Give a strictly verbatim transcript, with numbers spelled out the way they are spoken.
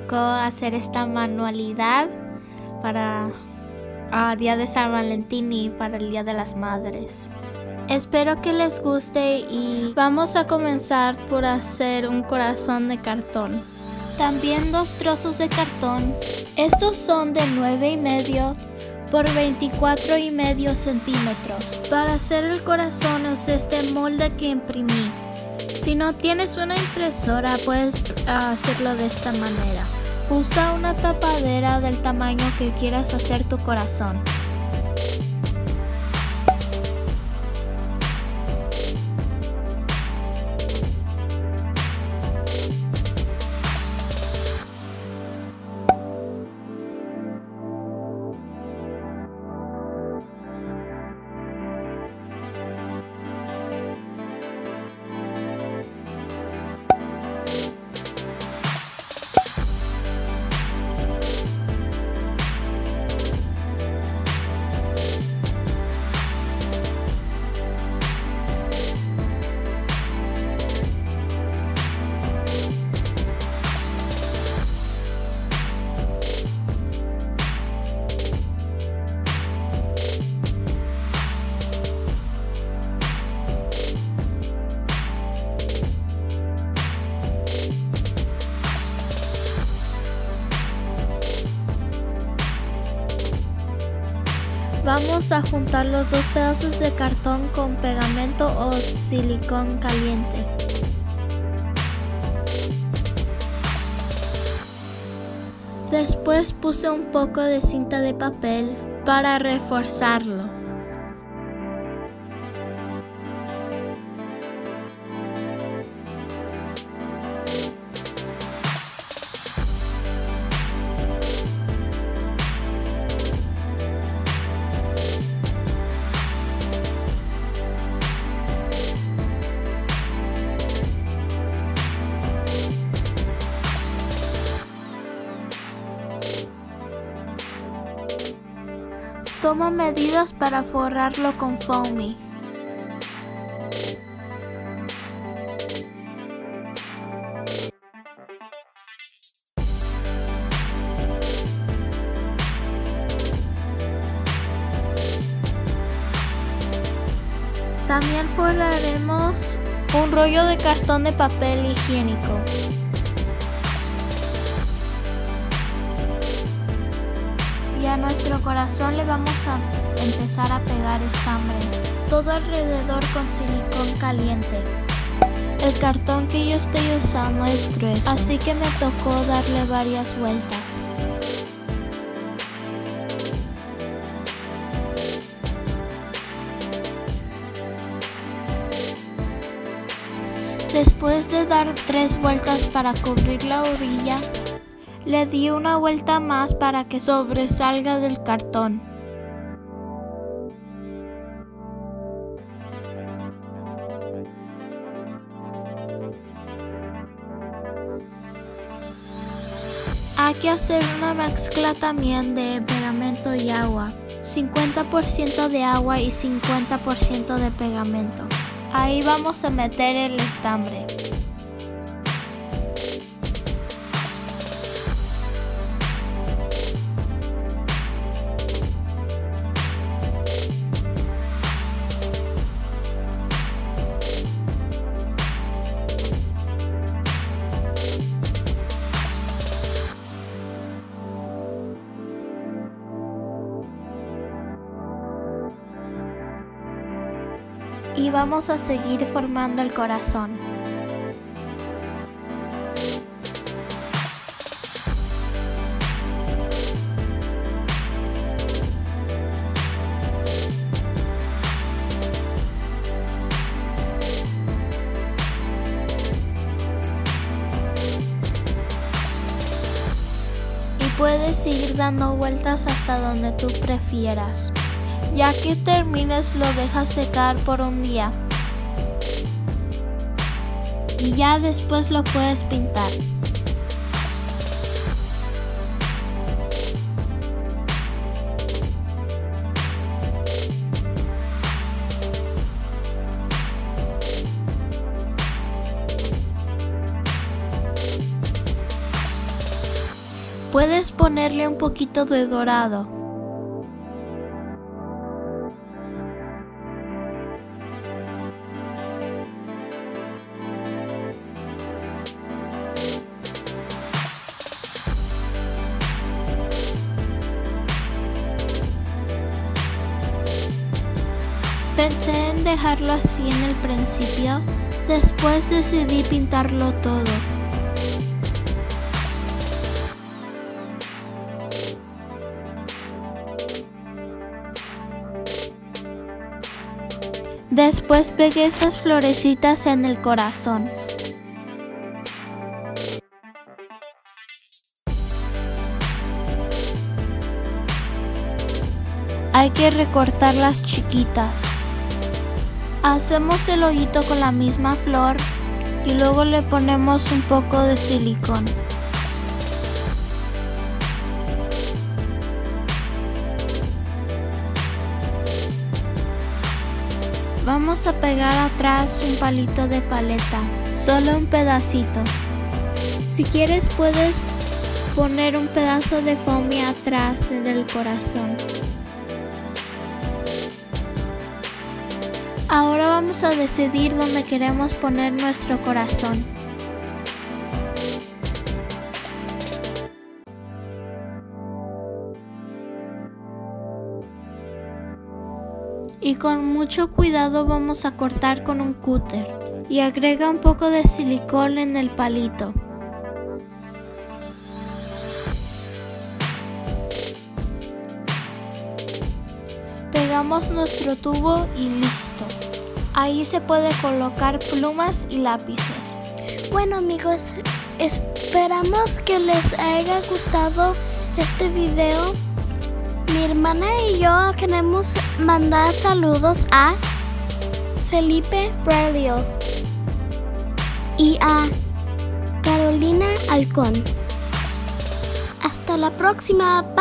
tocó hacer esta manualidad para el Día de San Valentín y para el Día de las Madres. Espero que les guste y vamos a comenzar por hacer un corazón de cartón. También dos trozos de cartón. Estos son de nueve y medio por veinticuatro y medio centímetros. Para hacer el corazón usé este molde que imprimí. Si no tienes una impresora, puedes hacerlo de esta manera. Usa una tapadera del tamaño que quieras hacer tu corazón. Vamos a juntar los dos pedazos de cartón con pegamento o silicón caliente. Después puse un poco de cinta de papel para reforzarlo. Toma medidas para forrarlo con foamy. También forraremos un rollo de cartón de papel higiénico. Y a nuestro corazón le vamos a empezar a pegar estambre, todo alrededor con silicón caliente. El cartón que yo estoy usando es grueso, así que me tocó darle varias vueltas. Después de dar tres vueltas para cubrir la orilla, le di una vuelta más para que sobresalga del cartón. Hay que hacer una mezcla también de pegamento y agua. cincuenta por ciento de agua y cincuenta por ciento de pegamento. Ahí vamos a meter el estambre. Y vamos a seguir formando el corazón. Y puedes seguir dando vueltas hasta donde tú prefieras. Ya que termines, lo dejas secar por un día y ya después lo puedes pintar. Puedes ponerle un poquito de dorado. Pensé en dejarlo así en el principio, después decidí pintarlo todo. Después pegué estas florecitas en el corazón. Hay que recortarlas chiquitas. Hacemos el hoyito con la misma flor y luego le ponemos un poco de silicón. Vamos a pegar atrás un palito de paleta, solo un pedacito. Si quieres puedes poner un pedazo de foamy atrás del corazón. Ahora vamos a decidir dónde queremos poner nuestro corazón. Y con mucho cuidado vamos a cortar con un cúter y agrega un poco de silicón en el palito. Pegamos nuestro tubo y listo. Ahí se puede colocar plumas y lápices. Bueno amigos, esperamos que les haya gustado este video. Mi hermana y yo queremos mandar saludos a Felipe Braulio y a Carolina Alcón. Hasta la próxima.